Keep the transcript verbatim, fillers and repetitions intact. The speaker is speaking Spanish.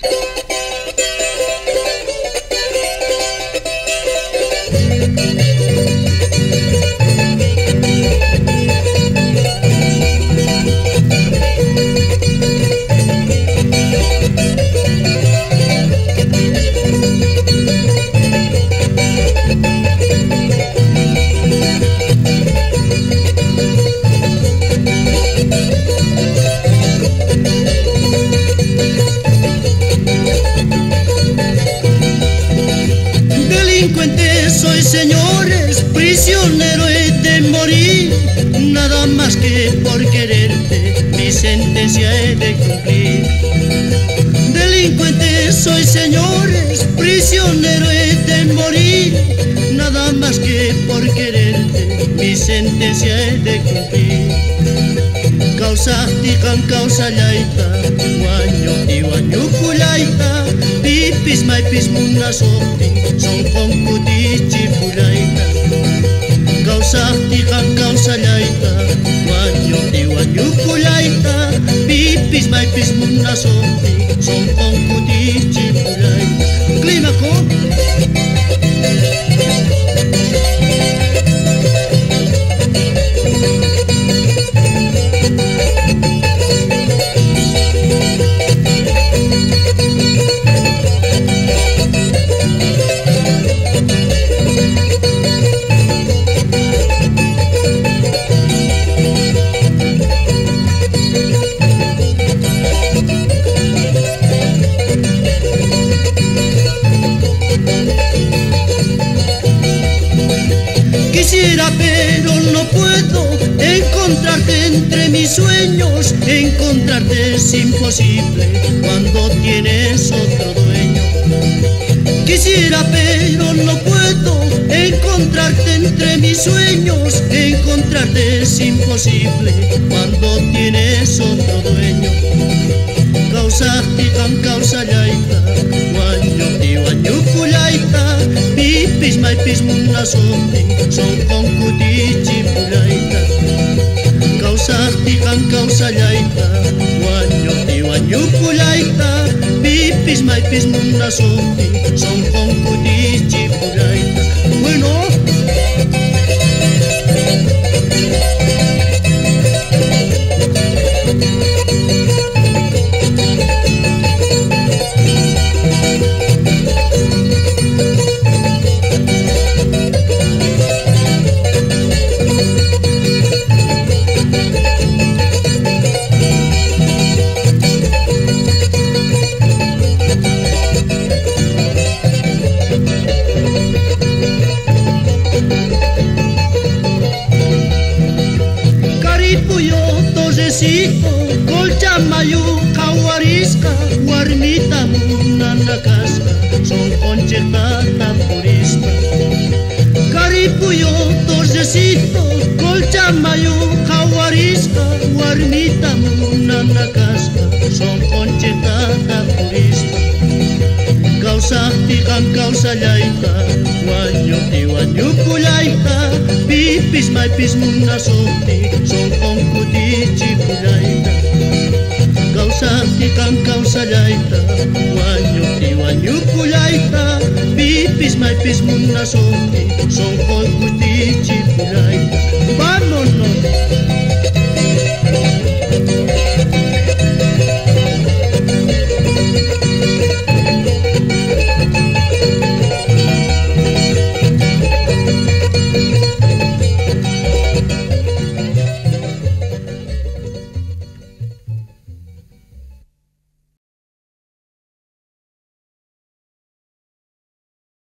Delincuente soy, señores, prisionero he de morir, nada más que por quererte mi sentencia he de cumplir. Delincuente soy, señores, prisionero he de morir, nada más que por quererte mi sentencia he de cumplir. Causa tikan causa laita, guaño y guaño kulaita, pipis maipis muna sokti, son con kutichi pulaita. Causa tikan causa laita, guaño y guaño kulaita, pipis maipis muna sokti, son con kutichi pulaita. Clima con quisiera pero no puedo encontrarte entre mis sueños, encontrarte es imposible cuando tienes otro dueño. Quisiera pero no puedo encontrarte entre mis sueños, encontrarte es imposible cuando tienes otro dueño. Causa tikan causa laita, guaño y guaño kulaita, pipis maipis muna sokti, son con kutichi pulaita. Causa tikan causa laita, guaño y guaño kulaita, pipis maipis muna sokti, son con kutichi pulaita. Bueno. Colcha mayu kawarisca, warmita munana casca, son conchertata purista. Caripuyo torcecito, colcha mayu kawarisca, warmita munana casca, son conchertata purista. Causa tikan causa laita, guaño y guaño kulaita, pipis maipis muna sokti, son con kutichi pulaita. Causa tikan causa laita, guaño y guaño kulaita, pipis maipis muna sokti, son con kutichi pulaita.